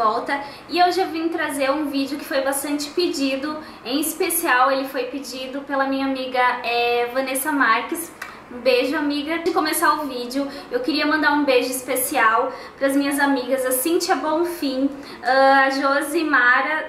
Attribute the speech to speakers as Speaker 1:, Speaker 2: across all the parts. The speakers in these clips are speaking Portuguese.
Speaker 1: volta e eu já vim trazer um vídeo que foi bastante pedido, em especial ele foi pedido pela minha amiga Vanessa Marques. Um beijo, amiga. Antes de começar o vídeo, eu queria mandar um beijo especial para as minhas amigas, a Cíntia Bonfim, a Josimara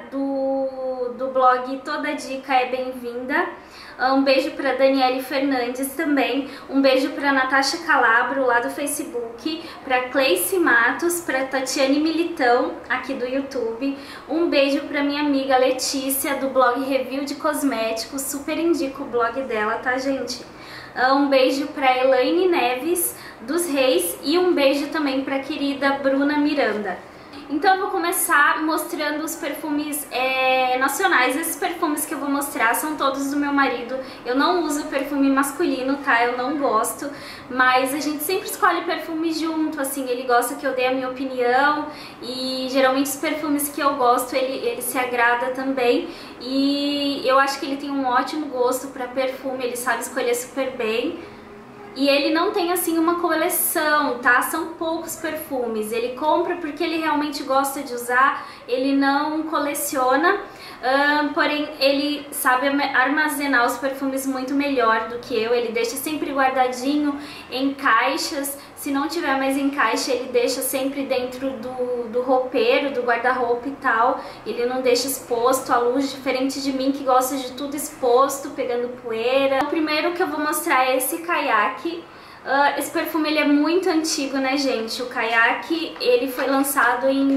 Speaker 1: do blog Toda Dica é Bem-vinda. Um beijo para Daniele Fernandes também, um beijo para Natasha Calabro lá do Facebook, para Cleice Matos, para Tatiane Militão aqui do YouTube, um beijo para minha amiga Letícia do blog Review de Cosméticos, super indico o blog dela, tá, gente? Um beijo para Elaine Neves dos Reis e um beijo também para a querida Bruna Miranda. Então eu vou começar mostrando os perfumes nacionais. Esses perfumes que eu vou mostrar são todos do meu marido. Eu não uso perfume masculino, tá? Eu não gosto, mas a gente sempre escolhe perfume junto, assim. Ele gosta que eu dê a minha opinião e geralmente os perfumes que eu gosto ele se agrada também. E eu acho que ele tem um ótimo gosto para perfume, ele sabe escolher super bem. E ele não tem assim uma coleção, tá? São poucos perfumes. Ele compra porque ele realmente gosta de usar, ele não coleciona, porém ele sabe armazenar os perfumes muito melhor do que eu. Ele deixa sempre guardadinho em caixas. Se não tiver mais em caixa, ele deixa sempre dentro do roupeiro, do guarda-roupa e tal. Ele não deixa exposto à luz, diferente de mim que gosta de tudo exposto, pegando poeira. O primeiro que eu vou mostrar é esse Caiaque. Esse perfume ele é muito antigo, né, gente? O Caiaque, ele foi lançado em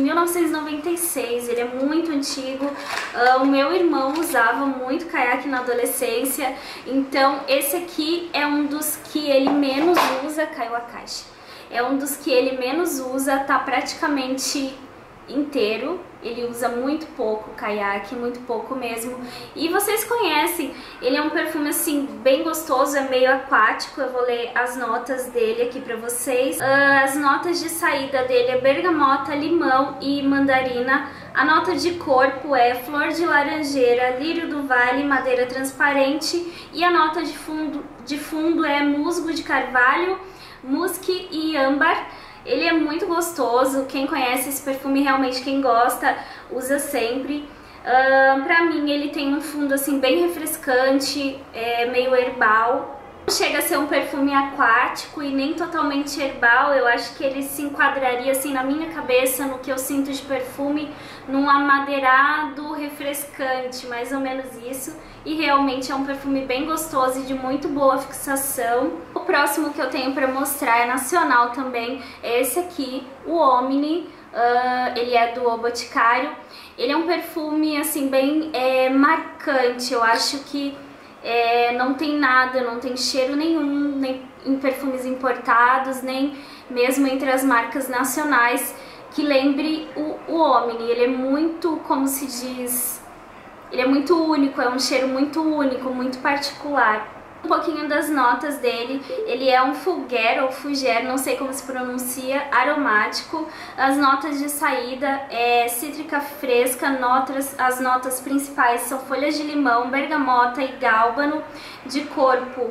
Speaker 1: 1996, ele é muito antigo. O meu irmão usava muito Caiaque na adolescência, então esse aqui é um dos que ele menos usa. Caiu a caixa. É um dos que ele menos usa, tá praticamente inteiro. Ele usa muito pouco Caiaque, muito pouco mesmo. E vocês conhecem, ele é um perfume assim bem gostoso, é meio aquático. Eu vou ler as notas dele aqui pra vocês. As notas de saída dele é bergamota, limão e mandarina. A nota de corpo é flor de laranjeira, lírio do vale, madeira transparente. E a nota de fundo é musgo de carvalho, musque e âmbar. Ele é muito gostoso, quem conhece esse perfume, realmente quem gosta, usa sempre. Pra mim ele tem um fundo assim bem refrescante, meio herbal. Não chega a ser um perfume aquático e nem totalmente herbal. Eu acho que ele se enquadraria assim na minha cabeça, no que eu sinto de perfume, num amadeirado refrescante, mais ou menos isso. E realmente é um perfume bem gostoso e de muito boa fixação. O próximo que eu tenho para mostrar é nacional também, é esse aqui, o Omni. Ele é do O Boticário. Ele é um perfume assim bem marcante. Eu acho que não tem nada, não tem cheiro nenhum, nem em perfumes importados, nem mesmo entre as marcas nacionais, que lembre o Omni. Ele é muito, como se diz, ele é muito único, é um cheiro muito único, muito particular. Um pouquinho das notas dele, ele é um Fougère ou Fougère, não sei como se pronuncia, aromático. As notas de saída é cítrica fresca, as notas principais são folhas de limão, bergamota e gálbano. De corpo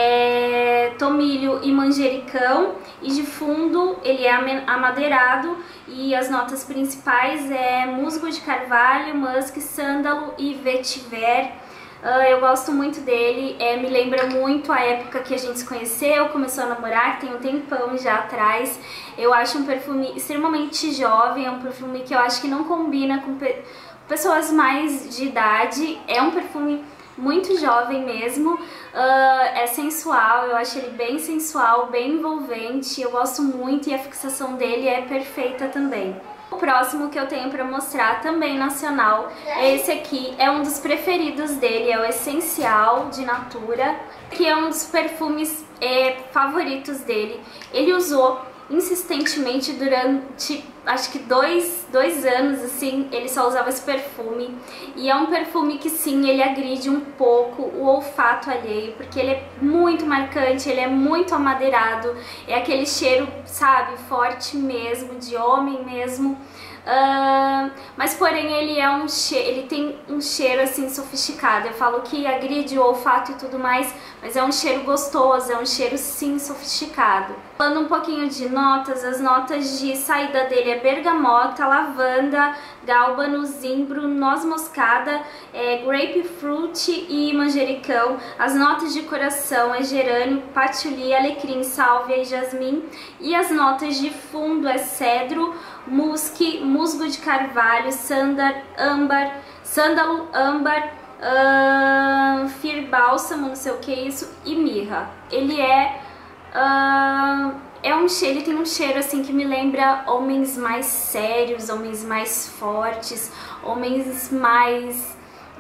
Speaker 1: é tomilho e manjericão, e de fundo ele é amadeirado e as notas principais é musgo de carvalho, musk, sândalo e vetiver. Eu gosto muito dele, me lembra muito a época que a gente se conheceu, começou a namorar, tem um tempão já atrás. Eu acho um perfume extremamente jovem, é um perfume que eu acho que não combina com pessoas mais de idade. É um perfume muito jovem mesmo, é sensual, eu acho ele bem sensual, bem envolvente, eu gosto muito e a fixação dele é perfeita também. O próximo que eu tenho para mostrar, também nacional, é esse aqui, é um dos preferidos dele, é o Essencial de Natura, que é um dos perfumes favoritos dele. Ele usou insistentemente durante, acho que dois anos, assim, ele só usava esse perfume. E é um perfume que sim, ele agride um pouco o olfato alheio, porque ele é muito marcante, ele é muito amadeirado, é aquele cheiro, sabe, forte mesmo, de homem mesmo. Mas porém ele tem um cheiro assim sofisticado. Eu falo que agride o olfato e tudo mais, mas é um cheiro gostoso, é um cheiro sim sofisticado. Falando um pouquinho de notas, as notas de saída dele é bergamota, lavanda, gálbano, zimbro, noz moscada, grapefruit e manjericão. As notas de coração é gerânio, patchouli, alecrim, sálvia e jasmim. E as notas de fundo é cedro, musque, musgo de carvalho, sândalo, âmbar, fir bálsamo, não sei o que é isso, e mirra. Ele ele tem um cheiro assim que me lembra homens mais sérios, homens mais fortes, homens mais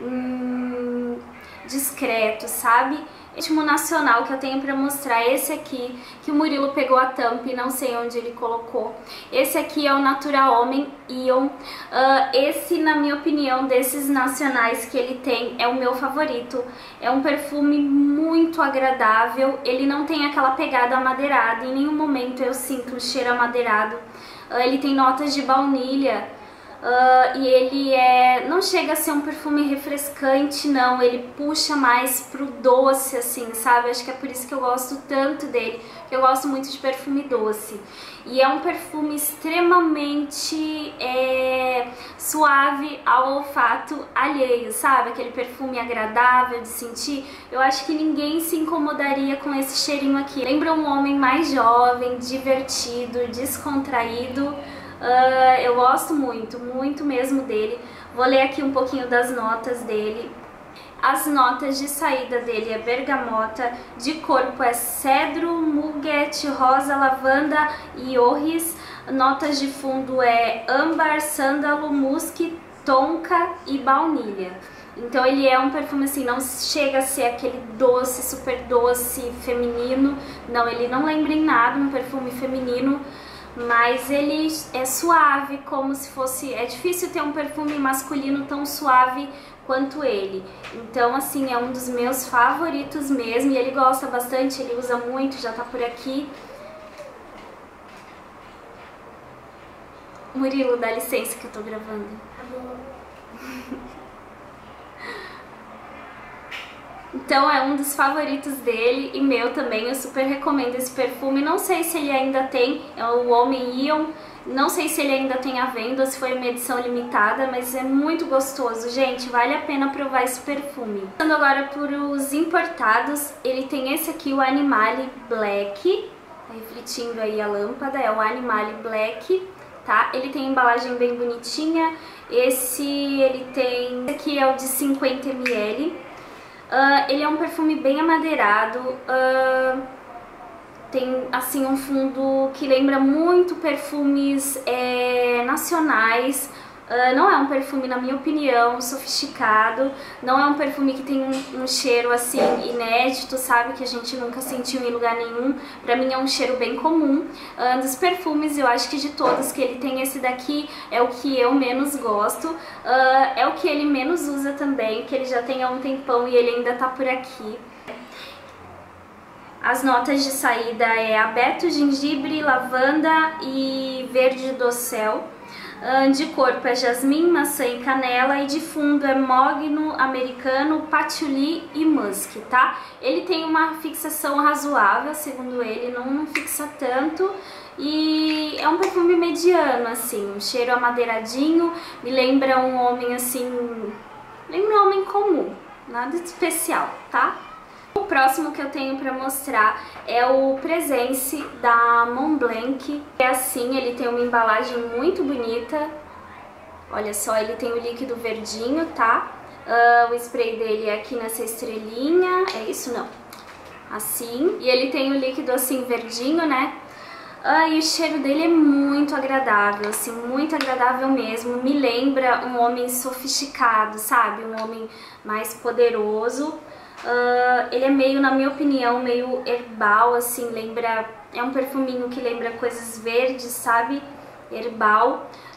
Speaker 1: discretos, sabe? O último nacional que eu tenho pra mostrar é esse aqui, que o Murilo pegou a tampa e não sei onde ele colocou. Esse aqui é o Natura Homem Ion. Esse, na minha opinião, desses nacionais que ele tem, é o meu favorito. É um perfume muito agradável, ele não tem aquela pegada amadeirada, em nenhum momento eu sinto o cheiro amadeirado. Ele tem notas de baunilha. E ele não chega a ser um perfume refrescante, não, ele puxa mais pro doce, assim, sabe? Acho que é por isso que eu gosto tanto dele, que eu gosto muito de perfume doce. E é um perfume extremamente suave ao olfato alheio, sabe? Aquele perfume agradável de sentir. Eu acho que ninguém se incomodaria com esse cheirinho aqui. Lembra um homem mais jovem, divertido, descontraído. Eu gosto muito, muito mesmo dele. Vou ler aqui um pouquinho das notas dele. As notas de saída dele é bergamota, de corpo é cedro, muguete, rosa, lavanda e orris. Notas de fundo é âmbar, sândalo, musque, tonka e baunilha. Então ele é um perfume assim, não chega a ser aquele doce, super doce, feminino. Não, ele não lembra em nada um perfume feminino. Mas ele é suave, como se fosse... É difícil ter um perfume masculino tão suave quanto ele. Então, assim, é um dos meus favoritos mesmo. E ele gosta bastante, ele usa muito, já tá por aqui. Murilo, dá licença que eu tô gravando. Então é um dos favoritos dele e meu também, eu super recomendo esse perfume. Não sei se ele ainda tem, é o Homem Ion, não sei se ele ainda tem à venda, se foi uma edição limitada, mas é muito gostoso, gente, vale a pena provar esse perfume. Passando agora por os importados, ele tem esse aqui, o Animale Black, tá refletindo aí a lâmpada, é o Animale Black, tá? Ele tem embalagem bem bonitinha, esse aqui é o de 50 ml. Ele é um perfume bem amadeirado, tem assim um fundo que lembra muito perfumes nacionais. Não é um perfume, na minha opinião, sofisticado, não é um perfume que tem um cheiro assim inédito, sabe, que a gente nunca sentiu em lugar nenhum. Pra mim é um cheiro bem comum. Dos perfumes, eu acho que de todos que ele tem, esse daqui é o que eu menos gosto, é o que ele menos usa também, que ele já tem há um tempão e ele ainda tá por aqui. As notas de saída é abeto, gengibre, lavanda e verde dossel. De corpo é jasmim, maçã e canela, e de fundo é mogno, americano, patchouli e musk, tá? Ele tem uma fixação razoável, segundo ele, não fixa tanto, e é um perfume mediano, assim, um cheiro amadeiradinho, me lembra um homem assim, lembra um homem comum, nada de especial, tá? O próximo que eu tenho pra mostrar é o Presence da Montblanc. É assim, ele tem uma embalagem muito bonita. Olha só, ele tem o líquido verdinho, tá? O spray dele é aqui nessa estrelinha. É isso? Não. Assim. E ele tem o líquido assim verdinho, né? E o cheiro dele é muito agradável, assim, muito agradável mesmo. Me lembra um homem sofisticado, sabe? Um homem mais poderoso. Ele é meio, na minha opinião, meio herbal, assim, é um perfuminho que lembra coisas verdes, sabe? Herbal.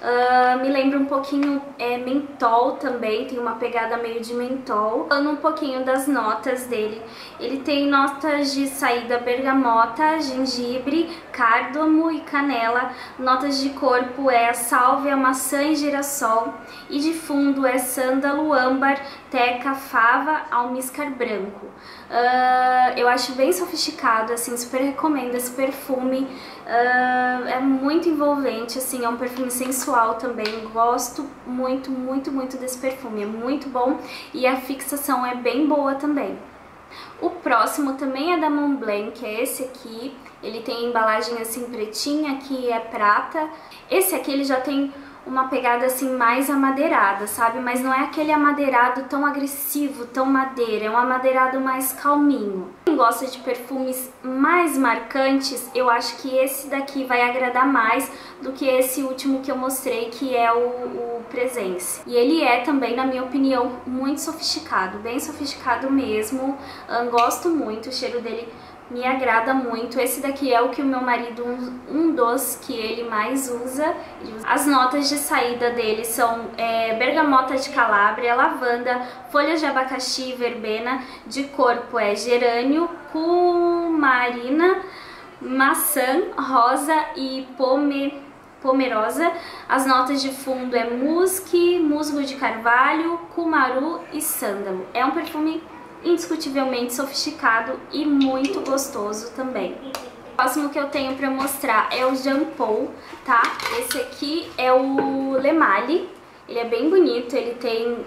Speaker 1: Me lembra um pouquinho mentol também, tem uma pegada meio de mentol. Falando um pouquinho das notas dele, ele tem notas de saída bergamota, gengibre, cárdomo e canela. Notas de corpo é a sálvia, maçã e girassol. E de fundo é sândalo, âmbar, teca, fava, almíscar branco. Eu acho bem sofisticado, assim, super recomendo esse perfume. É muito envolvente, assim, é um perfume sensual também. Gosto muito, muito, muito desse perfume, é muito bom e a fixação é bem boa também. O próximo também é da Montblanc, é esse aqui. Ele tem embalagem assim pretinha, que é prata. Esse aqui ele já tem uma pegada assim mais amadeirada, sabe? Mas não é aquele amadeirado tão agressivo, tão madeira, é um amadeirado mais calminho. Quem gosta de perfumes mais marcantes, eu acho que esse daqui vai agradar mais do que esse último que eu mostrei, que é o Presence. E ele é também, na minha opinião, muito sofisticado, bem sofisticado mesmo. Gosto muito, o cheiro dele me agrada muito. Esse daqui é o que o meu marido, um dos que ele mais usa. As notas de saída dele são bergamota de calábria, lavanda, folhas de abacaxi e verbena. De corpo é gerânio, cumarina, maçã, rosa e pomerosa. As notas de fundo é musque, musgo de carvalho, cumaru e sândalo. É um perfume indiscutivelmente sofisticado e muito gostoso também. O próximo que eu tenho pra mostrar é o Jean Paul, tá? Esse aqui é o Le Male. Ele é bem bonito, ele tem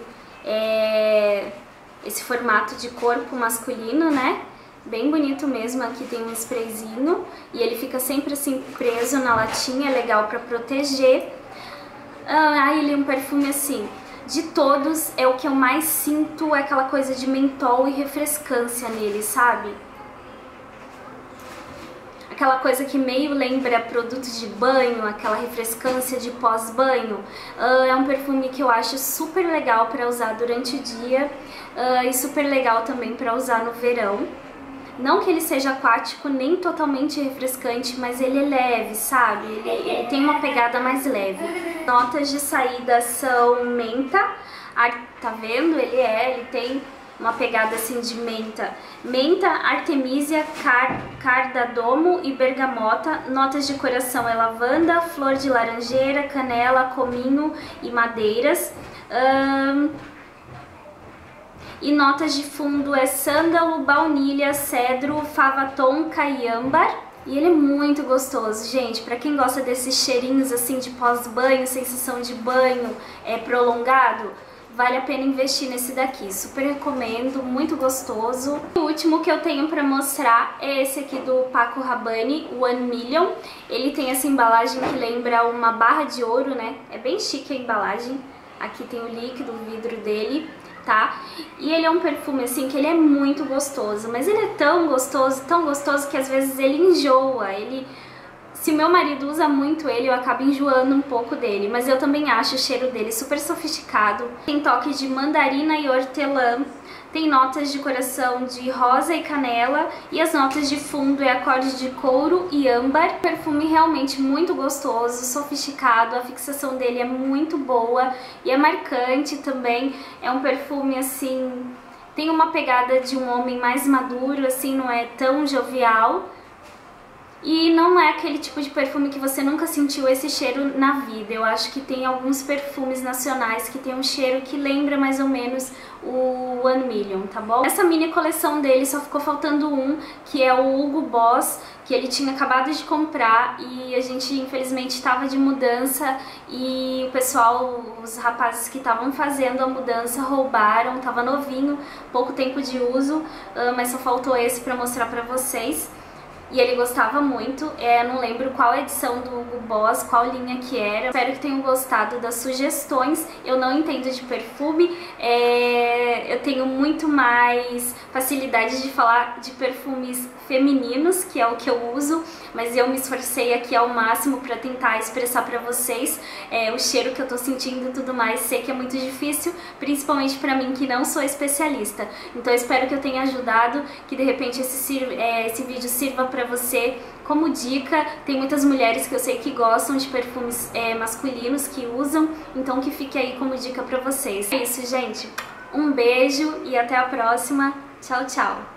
Speaker 1: esse formato de corpo masculino, né? Bem bonito mesmo, aqui tem um sprayzinho e ele fica sempre assim preso na latinha, é legal pra proteger. Ele é um perfume assim, de todos é o que eu mais sinto, é aquela coisa de mentol e refrescância nele, sabe? Aquela coisa que meio lembra produto de banho, aquela refrescância de pós-banho. É um perfume que eu acho super legal para usar durante o dia e super legal também para usar no verão. Não que ele seja aquático nem totalmente refrescante, mas ele é leve, sabe? Ele tem uma pegada mais leve. Notas de saída são menta, tá vendo? Ele tem uma pegada assim de menta. Menta, artemisia, cardamomo e bergamota. Notas de coração é lavanda, flor de laranjeira, canela, cominho e madeiras. E notas de fundo é sândalo, baunilha, cedro, fava tonka e âmbar. E ele é muito gostoso, gente. Pra quem gosta desses cheirinhos assim de pós-banho, sensação de banho prolongado, vale a pena investir nesse daqui. Super recomendo, muito gostoso. O último que eu tenho pra mostrar é esse aqui do Paco Rabanne, o 1 Million. Ele tem essa embalagem que lembra uma barra de ouro, né? É bem chique a embalagem. Aqui tem o líquido, o vidro dele. Tá? E ele é um perfume assim que ele é muito gostoso, mas ele é tão gostoso que às vezes ele enjoa. Se o meu marido usa muito ele, eu acabo enjoando um pouco dele, mas eu também acho o cheiro dele super sofisticado. Tem toque de mandarina e hortelã, tem notas de coração de rosa e canela e as notas de fundo é acorde de couro e âmbar. Perfume realmente muito gostoso, sofisticado, a fixação dele é muito boa e é marcante também. É um perfume assim, tem uma pegada de um homem mais maduro, assim, não é tão jovial. E não é aquele tipo de perfume que você nunca sentiu esse cheiro na vida. Eu acho que tem alguns perfumes nacionais que tem um cheiro que lembra mais ou menos o 1 Million, tá bom? Essa mini coleção dele só ficou faltando um, que é o Hugo Boss, que ele tinha acabado de comprar e a gente infelizmente estava de mudança e o pessoal, os rapazes que estavam fazendo a mudança roubaram, tava novinho, pouco tempo de uso, mas só faltou esse pra mostrar pra vocês. E ele gostava muito, não lembro qual edição do Hugo Boss, qual linha que era. Espero que tenham gostado das sugestões. Eu não entendo de perfume, eu tenho muito mais facilidade de falar de perfumes femininos, que é o que eu uso, mas eu me esforcei aqui ao máximo para tentar expressar para vocês o cheiro que eu tô sentindo e tudo mais. Sei que é muito difícil, principalmente para mim que não sou especialista. Então eu espero que eu tenha ajudado, que de repente esse vídeo sirva pra você como dica. Tem muitas mulheres que eu sei que gostam de perfumes masculinos, que usam, então que fique aí como dica pra vocês. É isso, gente. Um beijo e até a próxima. Tchau, tchau!